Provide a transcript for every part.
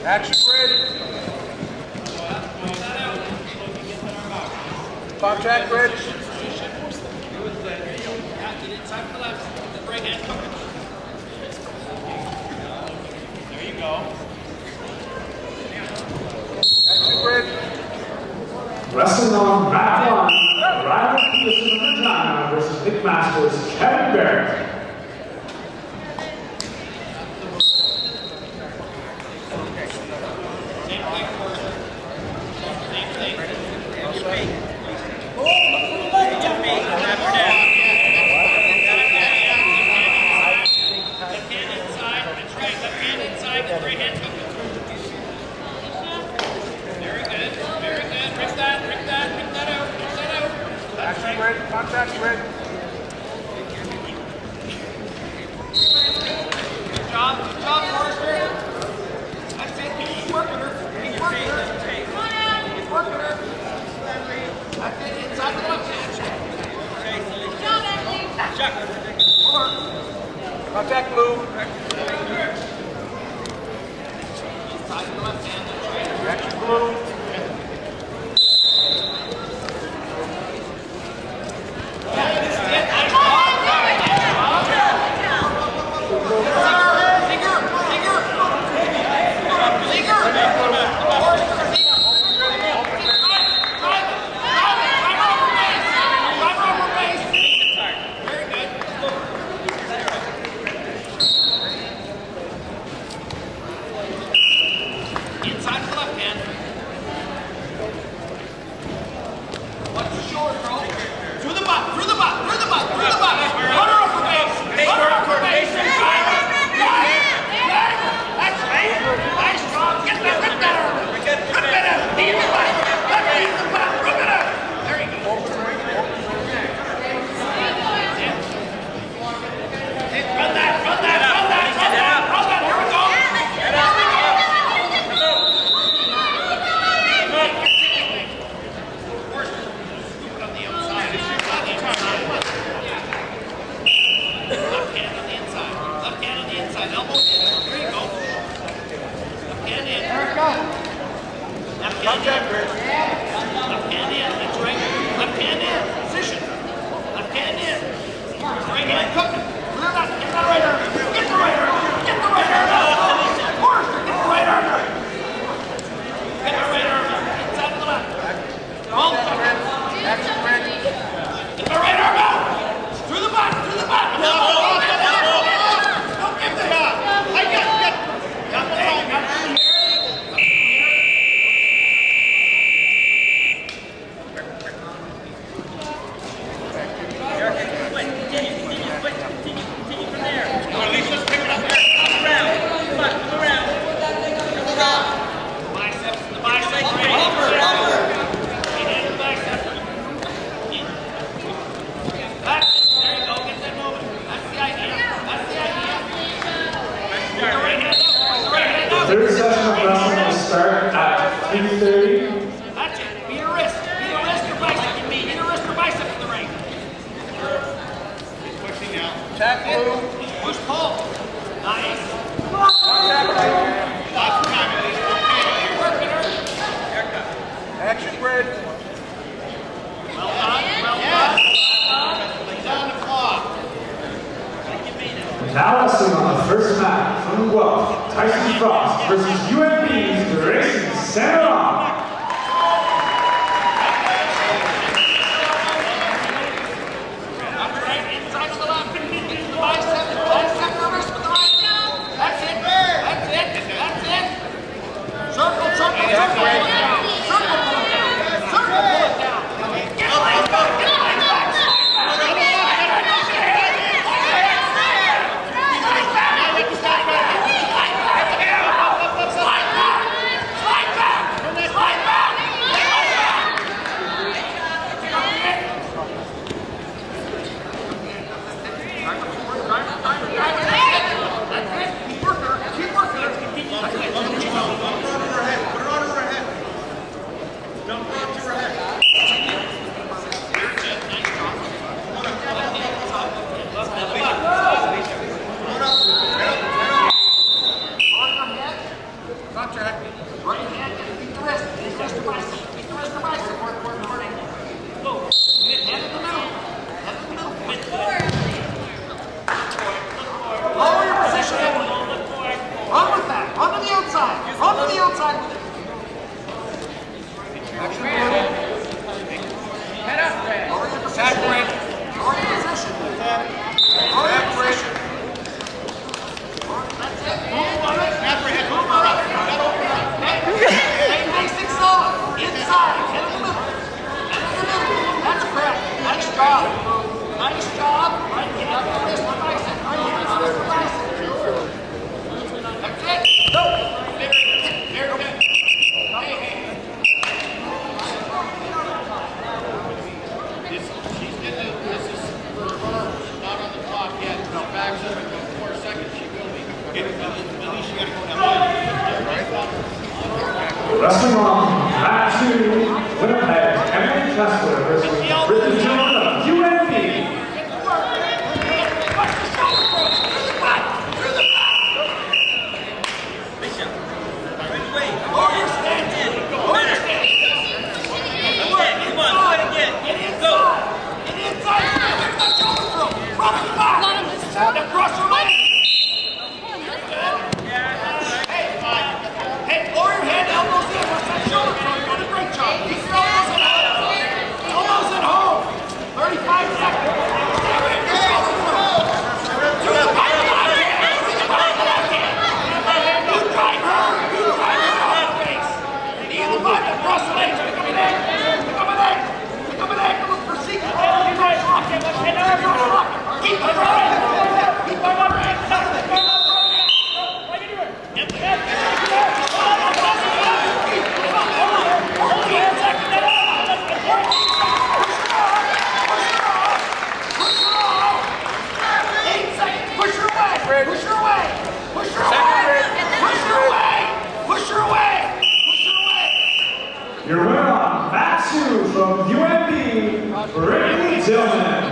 Action grid. Pop track grid. Get inside to the left. The right hand covered. There you go. Action grid. Wrestling on round one, rival Peterson of Regina versus Big Masters Kevin Barrett. Contact grid. Good job, Forrester. That's it. Keep working her. Keep working her. Come on out. Keep working her. That's it. Inside the left hand. John, Emily. Check. Over. Contact move. Inside the left hand. Action blue. Third session of wrestling will start at 3:30. That's it. Beat her wrist. Beat her wrist or bicep. Beat her wrist or bicep in the ring. He's pushing now. Tap blue. Push pull. Nice. Action grid. Well done. Well done. He's on the clock. Now wrestling on the first mat from Guelph, Tyson Frost versus UNB's Grayson Sandoval. Put her on her head. contact. Right hand, beat the wrist. Beat the wrist to bicep. Beat the wrist to bicep. Work. Go. Hand in the middle. Hand in the middle. Lower your position. Run with that. Run to the outside. Run to the outside with it. Action. Head up. Lower your position. Lower your position. Lower your position. That's it. Move on it. Move on it. Hey, basic solid. Inside. Head in the middle. Head in the middle. That's correct. Nice job. Nice job. Right hand. Wrist to bicep. Right hand. Wrist to bicep. That's it. Go. Very good. Hey. This is for her. Not on the clock yet. No, backs up in 4 seconds. She will be. At least you got to go down. Wrestling on mat 2, Winnipeg, Emily Kessler versus Brittany Jones of UNB. Across your leg! Hey, lower your hand, elbows in, watch that shoulder throw, you're doing a great job. Keep your elbows at home. Elbows at home. 35 seconds. Shoulder throw. To the pipeline. You drive her. You drive her off the face. You need to find the cross legs. Pick up an egg. Pick up an egg. Pick up an egg. Look for secret. Keep it running. Keep on running. Your winner on mat 2 from UNB, Brittany Dillman.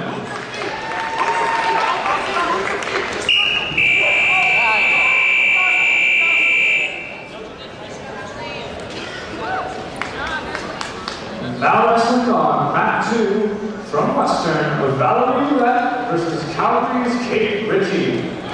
Now wrestling on mat 2 from Western, Valerie Roulette versus Calgary's Kate Ritchie.